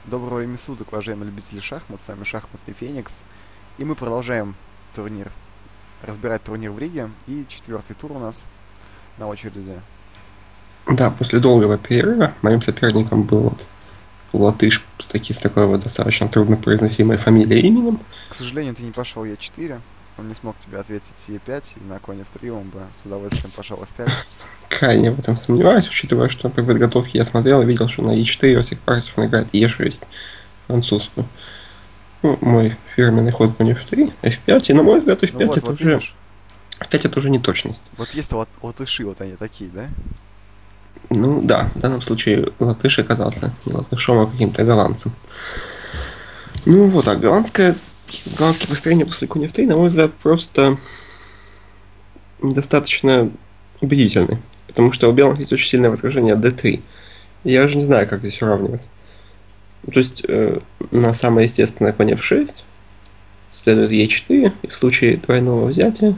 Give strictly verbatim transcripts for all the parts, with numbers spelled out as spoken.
Доброго времени суток, уважаемые любители шахмат. С вами шахматный Феникс. И мы продолжаем турнир, разбирать турнир в Риге. И четвертый тур у нас на очереди. Да, после долгого перерыва моим соперником был вот латыш с, таки, с такой вот достаточно труднопроизносимой фамилией и именем. К сожалению, ты не пошел е четыре. Он не смог тебе ответить е пять. И на коне эф три он бы с удовольствием пошел эф пять. Крайне в этом сомневаюсь, учитывая, что при подготовке я смотрел и видел, что на е четыре во всех партиях он играет е шесть, французскую. Ну, мой фирменный ход конь эф три, эф пять, и на мой взгляд эф Ну пять вот, это вот уже... видишь. эф пять это уже не точность. Вот есть лат- латыши, вот они такие, да? Ну да, в данном случае латыш оказался не латышом, а каким-то голландцем. Ну вот, а голландское, голландские построения после конь эф три, на мой взгляд, просто недостаточно убедительны. Потому что у белых есть очень сильное возражение дэ три. Я уже не знаю, как здесь уравнивать. То есть э, на самое естественное конь эф шесть следует е четыре, и в случае двойного взятия,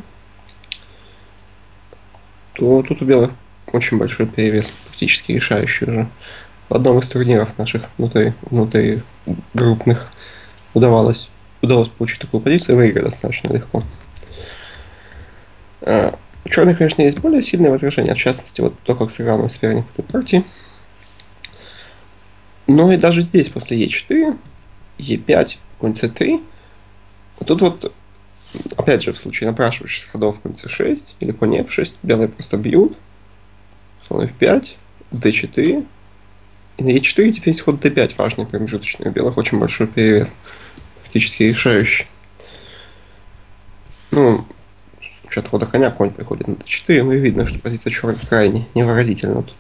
то тут у белых очень большой перевес, практически решающий уже. В одном из турниров наших внутри, внутри группных удавалось, удалось получить такую позицию и выиграть достаточно легко. А, у черных, конечно, есть более сильные возражения, в частности, вот то, как сыграл мой соперник в этой партии. Но и даже здесь, после е четыре, е пять, конь цэ три, тут вот, опять же, в случае напрашивающихся ходов конь цэ шесть или конь эф шесть, белые просто бьют, слон эф пять, дэ четыре, и на е четыре теперь есть ход дэ пять, важный промежуточный, у белых очень большой перевес, практически решающий. Ну, в счет хода коня конь приходит на дэ четыре, ну и видно, что позиция черных крайне невыразительна тут.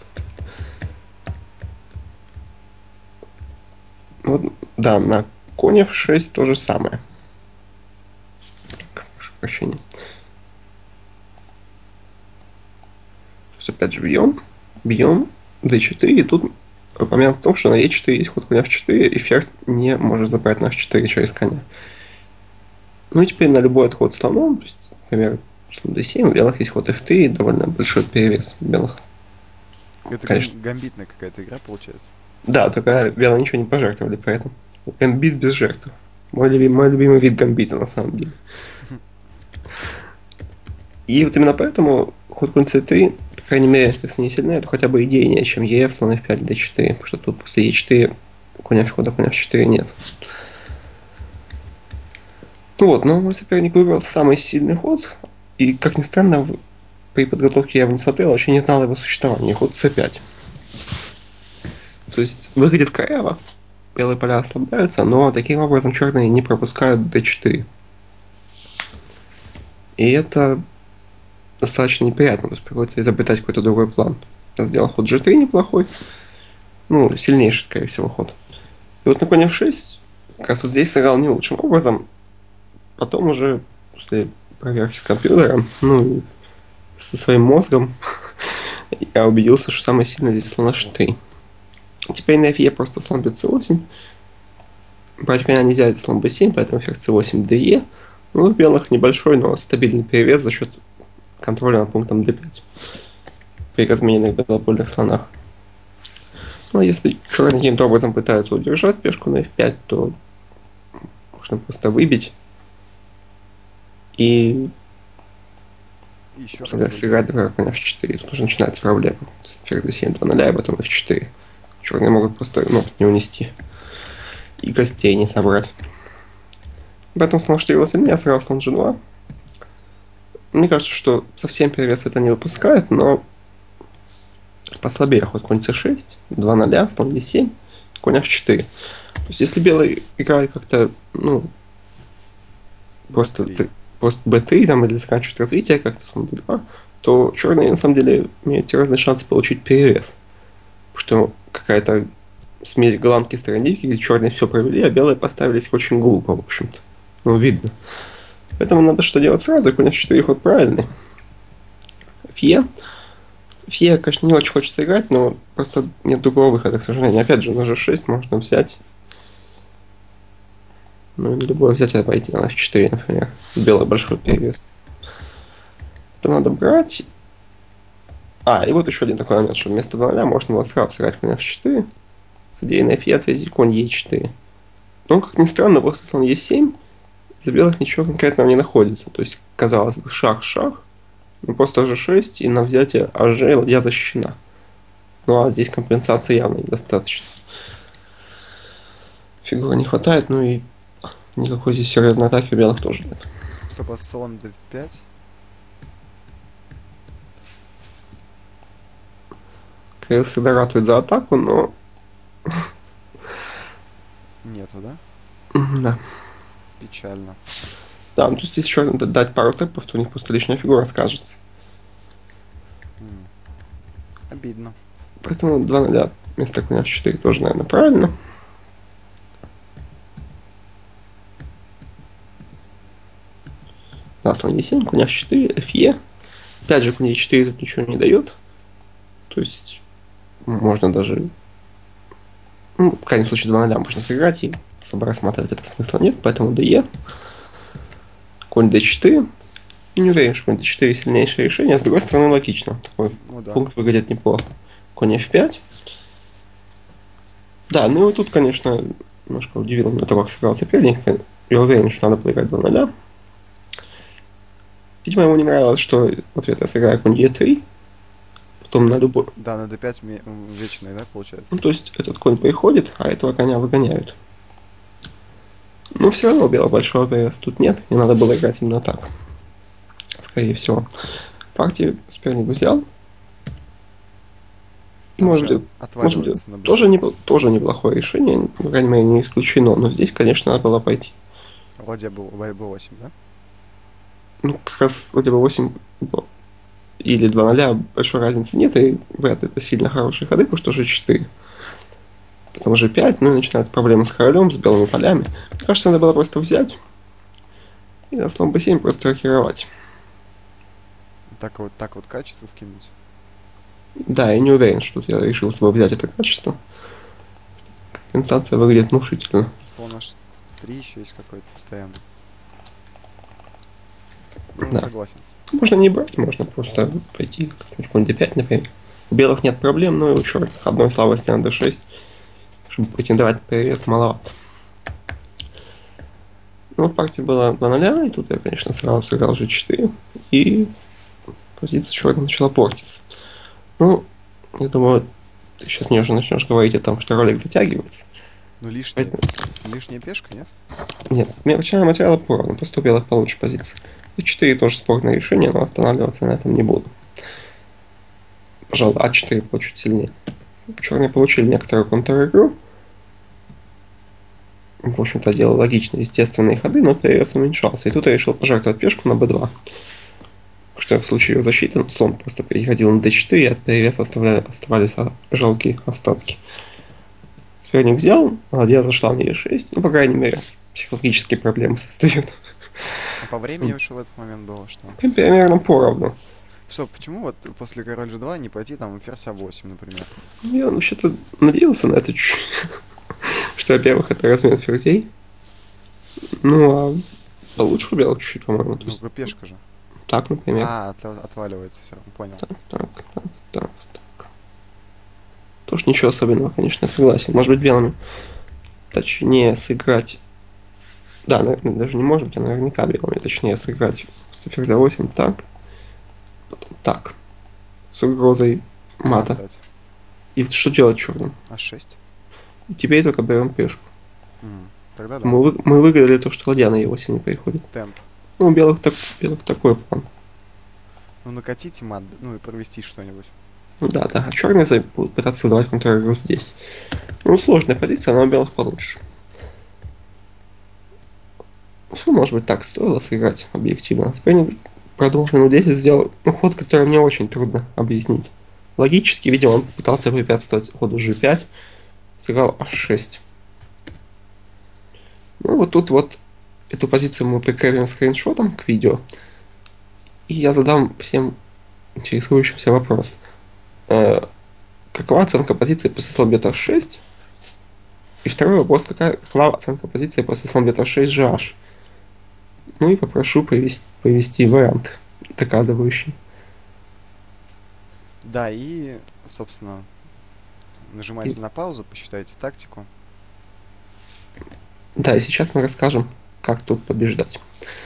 Вот, да, на конь эф шесть то же самое. Прошу прощения. То есть опять же бьем, бьем, дэ четыре, и тут момент в том, что на е четыре есть ход конь эф четыре, и ферзь не может забрать на эйч четыре через коня. Ну и теперь на любой отход слоном, то есть, например, слон дэ семь, у белых есть ход эф три, довольно большой перевес у белых. Это Конечно. гам- гамбитная какая-то игра получается. Да, только белые ничего не пожертвовали при этом. Гамбит без жертв. Мой любимый, мой любимый вид гамбита на самом деле. И вот именно поэтому ход конь цэ три, по крайней мере, если не сильнее, то хотя бы идейнее, чем ЕФ, слон эф пять, дэ четыре, потому что тут после е четыре коня хода конь эф четыре нет. Ну вот, но мой соперник выбрал самый сильный ход, и, как ни странно, при подготовке я его не смотрел, вообще не знал его существования, ход цэ пять. То есть выглядит коряво, белые поля ослабляются, но таким образом черные не пропускают дэ четыре. И это достаточно неприятно, то есть приходится изобретать какой-то другой план. Я сделал ход джи три неплохой, ну, сильнейший, скорее всего, ход. И вот на конь эф шесть как раз вот здесь сыграл не лучшим образом. Потом уже после проверки с компьютером, ну, со своим мозгом, я убедился, что самое сильное здесь слон эйч три. Теперь на эф е просто слон бьет цэ восемь. Брать коня нельзя, это слон бэ семь, поэтому ферзь цэ восемь, дэ е. Ну, у белых небольшой, но стабильный перевес за счет контроля над пунктом дэ пять при размененных белопольных слонах. Ну, а если черные каким-то образом пытаются удержать пешку на эф пять, то можно просто выбить и Еще сыграть, например, конь эйч четыре. Тут уже начинается проблема. Ферзь дэ семь, два ноль, и потом эф четыре. Черные могут просто, ну, не унести. И гостей не собрать. Поэтому слон четыре сильнее, я сыграл слон джи два. Мне кажется, что совсем перевес это не выпускает, но послабее ход конь цэ шесть, два ноль, слон дэ семь, конь эйч четыре. То есть если белый играет как-то, ну, просто, просто бэ три там, или заканчивает развитие как-то слон дэ два, то черные на самом деле имеют серьезный шанс получить перевес. Потому что какая-то смесь голландки и странники, где черные все провели, а белые поставились очень глупо, в общем-то. Ну, видно. Поэтому надо что делать сразу, конь эйч четыре ход правильный. Фе. Фе, конечно, не очень хочется играть, но просто нет другого выхода, к сожалению. Опять же, на же шесть можно взять. Ну, или любое взять, а пойти на эф четыре, например. Белый большой перевес. Это надо брать. А, и вот еще один такой момент, что вместо два ноль можно было сразу сыграть конь эйч четыре. Судей на фи ответить конь е четыре. Но, как ни странно, после слон е семь за белых ничего конкретного не находится. То есть, казалось бы, шах-шах, но просто же шесть, и на взятие аж ладья защищена. Ну а здесь компенсации явно недостаточно. Фигуры не хватает, ну и никакой здесь серьезной атаки у белых тоже нет. Что, по слон дэ пять? Кирилл всегда ратует за атаку, но... Нету, да? Да. Печально. Да, ну то есть если еще дать пару тэпов, то у них просто лишняя фигура скажется. М. Обидно. Поэтому два ноль вместо коня эф четыре тоже, наверное, правильно. Да, слон е семь, конь эф четыре, фе. Опять же, конь е четыре тут ничего не дает. То есть можно даже... Ну, в крайнем случае два ноль можно сыграть, и особо рассматривать это смысла нет, поэтому дэ. Конь дэ четыре. И не уверен, что конь дэ четыре сильнейшее решение. С другой стороны, логично. Такой Ну да. пункт выглядит неплохо. Конь эф пять. Да, ну и вот тут, конечно, немножко удивило меня то, как сыграл соперник. Я уверен, что надо было играть два ноль. Видимо, ему не нравилось, что в ответ я сыграю конь е три. Потом на любой... Да, на дэ пять вечный, да, получается? Ну, то есть этот конь приходит, а этого коня выгоняют. Но все равно белого большого перевеса тут нет, и надо было играть именно так. Скорее всего. Партию соперник взял. Там Может же быть, может быть, отваливается на бэ тоже, семь. не, тоже неплохое решение, по крайней мере, не исключено. Но здесь, конечно, надо было пойти. Ладья был бэ восемь, да? Ну, как раз ладья бэ восемь или два ноль большой разницы нет, и вряд ли это сильно хорошие ходы, потому что же четыре. Потом же пять, ну и начинаются проблемы с королем, с белыми полями. Мне кажется, надо было просто взять и на слон бэ семь просто рокировать. Так вот, так вот качество скинуть. Да, я не уверен, что тут я решил с собой взять это качество. Компенсация выглядит внушительно. Слон аш три еще есть какой-то постоянно. Ну, Да. согласен. Можно не брать, можно просто пойти как-нибудь конь дэ пять, например. У белых нет проблем, но и у черных одной слабости на дэ шесть, чтобы претендовать на перевес, маловато. Ну, в партии было два ноль, и тут я, конечно, сразу сыграл же четыре, и позиция черных начала портиться. Ну, я думаю, ты сейчас мне уже начнешь говорить о том, что ролик затягивается. Ну, лишняя, Поэтому... лишняя пешка, нет? Нет, мелочная материала поровну, просто у белых получше позиция. И четыре тоже спорное решение, но останавливаться на этом не буду. Пожалуй, а четыре было чуть сильнее. Черные получили некоторую контр-игру. В общем-то, делал логично, естественные ходы, но перевес уменьшался. И тут я решил пожертвовать пешку на бэ два. Потому что в случае его защиты слон просто переходил на дэ четыре, и от перевеса оставляли, оставались жалкие остатки. Соперник взял, ладья зашла на е шесть. Ну, по крайней мере, психологические проблемы создают. А по времени уже в этот момент было, что? Примерно поровну. Что, почему вот после король же два не пойти там ферзь а восемь, например? Я вообще-то надеялся на это чуть-чуть. Что, во-первых, это размен ферзей. Ну, а получше у белых чуть-чуть, по-моему. Ну, как пешка же. Так, например. А, от- отваливается все, понял. Так, так, так, так, так. Тоже ничего особенного, конечно, согласен. Может быть, белыми точнее сыграть... Да, наверное, даже не может быть, а наверняка белыми точнее сыграть с ферзя восемь так. Потом так. С угрозой мата. Дать. И что делать черным? а шесть. И теперь только берем пешку. М, Тогда да. Мы, вы- мы выиграли то, что ладья на е восемь не приходит. Темп. Ну, у белых, так, белых такой план. Ну, накатить мат, ну и провести что-нибудь. Ну да, да. А черные за- будут пытаться создавать контр-игру здесь. Ну, сложная позиция, но у белых получше. Что, может быть, так стоило сыграть объективно? Соперник продолжил минут десять, сделал ну, ход, который мне очень трудно объяснить. Логически, видимо, он пытался препятствовать ходу же пять, сыграл аш шесть. Ну, вот тут вот эту позицию мы прикрепим скриншотом к видео. И я задам всем интересующимся вопрос. Э, какова оценка позиции после слон бета шесть? И второй вопрос, какая, какова оценка позиции после слон бета шесть же аш? Ну и попрошу привести, привести вариант доказывающий. Да, и, собственно, Нажимайте на паузу, посчитайте тактику. Да, и сейчас мы расскажем, как тут побеждать.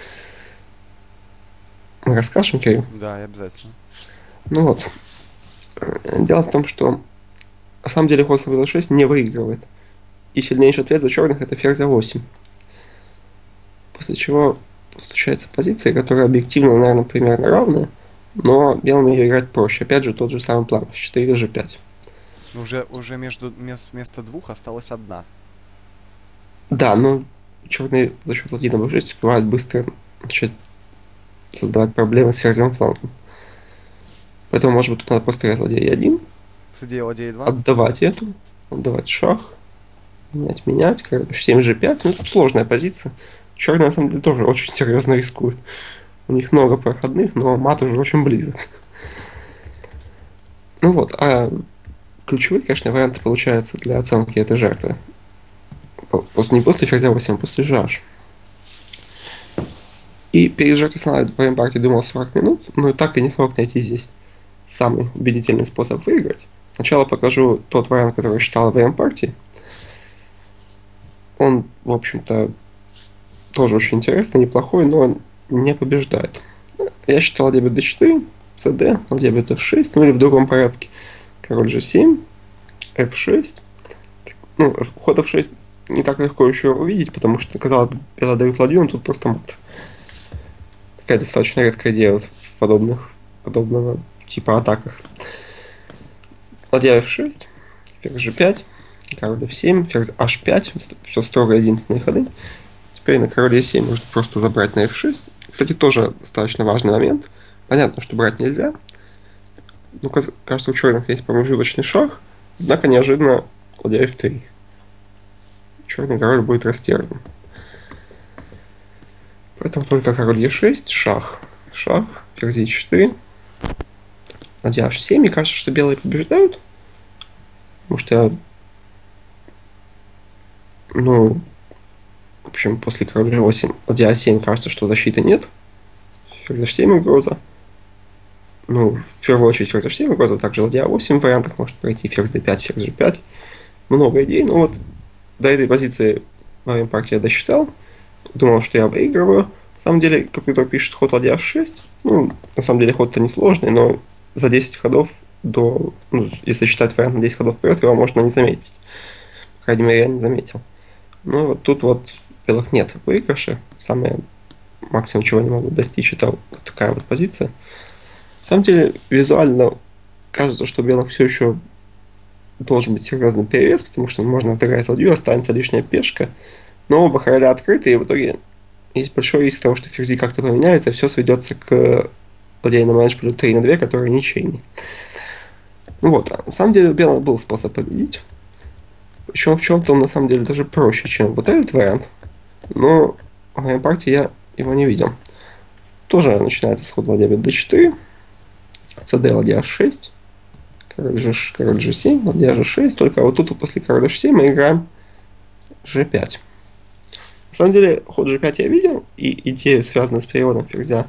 Мы расскажем, Кирилл? Да, и обязательно. Ну вот. Дело в том, что на самом деле ход бэ шесть не выигрывает. И сильнейший ответ за черных это ферзь а восемь. После чего получается позиция, которая объективно, наверное, примерно равная, но белым ее играть проще. Опять же, тот же самый план. четыре же пять. Уже, уже между, вместо двух осталась одна. Да, но черные за счет ладьи на бэ шесть успевают быстро начать создавать проблемы с ферзевым флангом. Поэтому, может быть, тут надо просто играть ладья е один. С идеей ладья е два. Отдавать эту. Отдавать шах. Менять, менять. семь же пять. Ну, тут сложная позиция. Черные, на самом деле, тоже очень серьезно рискуют. У них много проходных, но мат уже очень близок. Ну вот, а ключевые, конечно, варианты получаются для оценки этой жертвы. После, не после ферзя восемь, а после жаш. И перед жертвой слона во время партии думал сорок минут, но так и не смог найти здесь самый убедительный способ выиграть. Сначала покажу тот вариант, который я считал во время партии. Он, в общем-то, тоже очень интересный, неплохой, но не побеждает. Я считал ладья бэ дэ четыре, цд, ладья бэ дэ шесть, ну или в другом порядке. Король же семь, эф шесть. Ну, ход эф шесть не так легко еще увидеть, потому что, казалось бы, белые дают ладью, но тут просто мат. Такая достаточно редкая идея вот в подобных, подобного типа атаках. Ладья эф шесть, ферзь же пять, король эф семь, ферзь аш пять. Вот это все строго единственные ходы. Теперь на король е семь можно просто забрать на эф шесть. Кстати, тоже достаточно важный момент. Понятно, что брать нельзя. Ну, кажется, у черных есть промежуточный шах. Однако неожиданно ладья эф три. Черный король будет растерзан. Поэтому только король е шесть, шах, шах, ферзь е четыре, ладья аш семь. И кажется, что белые побеждают. Потому что я... Ну... В общем, после короля же восемь, ладья а семь, кажется, что защиты нет. Ферзь эйч семь угроза. Ну, в первую очередь ферзь эйч семь угроза, также ладья а восемь в вариантах может пройти, ферзь дэ пять, ферзь же пять. Много идей, но вот до этой позиции во время партии я досчитал. Думал, что я выигрываю. На самом деле, компьютер пишет ход ладья аш шесть. Ну, на самом деле, ход-то несложный, но за десять ходов до... Ну, если считать вариант на десять ходов вперед, его можно не заметить. По крайней мере, я не заметил. Ну, вот тут вот белых нет выигрыша. Самое максимум, чего они могут достичь, это вот такая вот позиция. На самом деле, визуально кажется, что у белых все еще должен быть серьезный перевес, потому что можно отыграть ладью, останется лишняя пешка. Но оба короля открыты, и в итоге есть большой риск того, что ферзи как-то поменяется, и все сведется к ладейному менеджменту три на два, который ничейный. Ну вот, а на самом деле у белых был способ победить. Причем в чем-то он на самом деле даже проще, чем вот этот вариант. Но в моей партии я его не видел. Тоже начинается с хода ладья бэ дэ четыре, цд ладья аш шесть, король же, король же семь, ладья же шесть, только вот тут после короля эйч семь мы играем же пять. На самом деле, ход же пять я видел, и идею, связанную с переводом ферзя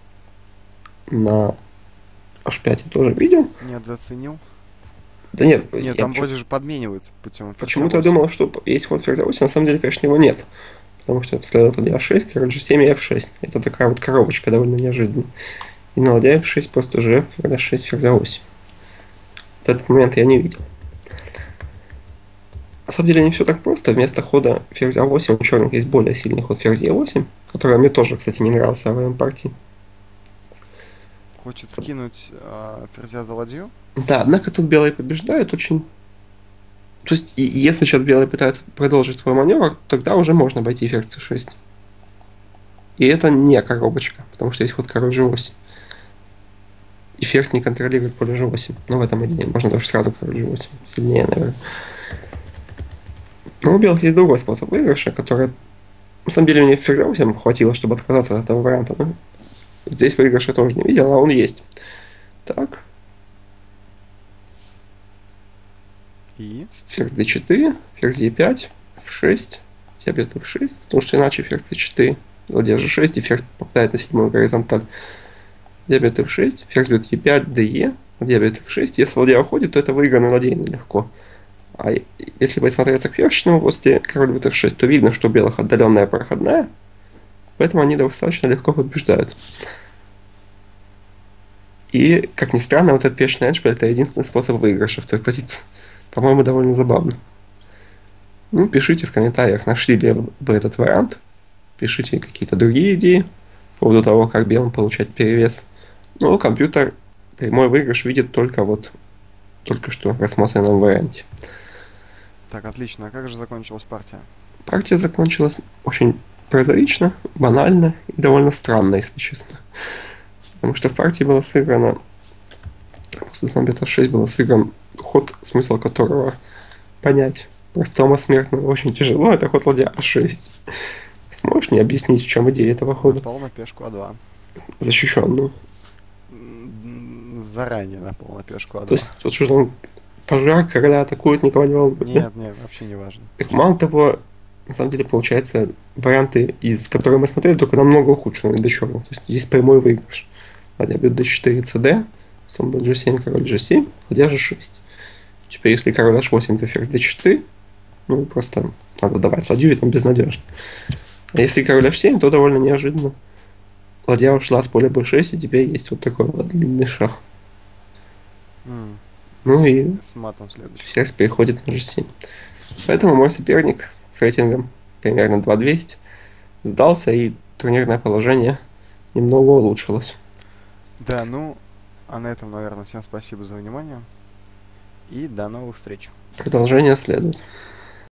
на аш пять я тоже видел. Недооценил? Да нет. Нет, там вроде же подмениваются путем. Почему-то я думал, что есть ход ферзя восемь, на самом деле, конечно, его нет. Потому что следует ладья аш шесть, король же семь и эф шесть. Это такая вот коробочка довольно неожиданная. И на ладья эф шесть просто же король аш шесть, ферзя восемь. Вот этот момент я не видел. На самом деле не все так просто. Вместо хода ферзя восемь у черных есть более сильный ход ферзь е восемь, который мне тоже, кстати, не нравился во время партии. Хочет скинуть э, ферзя за ладью? Да, однако тут белые побеждают очень... То есть, и, если сейчас белые пытаются продолжить свой маневр, тогда уже можно обойти ферзь цэ шесть. И это не коробочка, потому что есть ход король же восемь. И ферзь не контролирует поле же восемь. Но в этом идее можно даже сразу король же восемь. Сильнее, наверное. Но у белых есть другой способ выигрыша, который... На самом деле мне ферзя восемь хватило, чтобы отказаться от этого варианта. Но здесь выигрыша я тоже не видел, а он есть. Так. И? Ферзь дэ четыре, ферзь е пять, эф шесть, ладья бьет эф шесть, потому что иначе ферзь цэ четыре, ладья же шесть, и ферзь попадает на седьмую горизонталь. Ладья бьет эф шесть, ферзь бьет е пять, дэ, ладья бьет эф шесть. Если ладья уходит, то это выиграно ладейно легко. А и- если присмотреться к пешечному после король в эф шесть, то видно, что у белых отдаленная проходная, поэтому они достаточно легко побеждают. И, как ни странно, вот этот пешечный эндшпиль — это единственный способ выигрыша в той позиции. По-моему, довольно забавно. Ну, пишите в комментариях, нашли ли вы этот вариант. Пишите какие-то другие идеи по поводу того, как белым получать перевес. Ну, компьютер прямой выигрыш видит только вот только что рассмотренном варианте. Так, отлично. А как же закончилась партия? Партия закончилась очень прозаично, банально и довольно странно, если честно. Потому что в партии было сыграно, после слона бета шесть было сыгран ход, смысл которого понять простому смертному очень тяжело. Это ход ладья а шесть. Сможешь мне объяснить, в чем идея этого хода? Напал на пешку а два. Защищенную. М, Заранее напал на пешку а То два. есть, вот что там пожар, короля атакует, никого не волнует. да? Нет, нет, вообще не важно. Так мало того, на самом деле, получается, варианты, из которых мы смотрели, только намного ухудшены для черных. То есть здесь прямой выигрыш. Ладья бьет дэ четыре, цд, слон бэ джи семь, король джи семь, ладья же шесть. Теперь, если король аш восемь, то ферзь дэ четыре. Ну, просто надо давать ладью, и там безнадежно. А если король аш семь, то довольно неожиданно. Ладья ушла с поля бэ шесть, и теперь есть вот такой вот длинный шах. М, Ну с, и с матом следующий. ферзь переходит на джи семь. Поэтому мой соперник с рейтингом примерно два двести сдался, и турнирное положение немного улучшилось. Да, ну, а на этом, наверное, всем спасибо за внимание. И до новых встреч. Продолжение следует.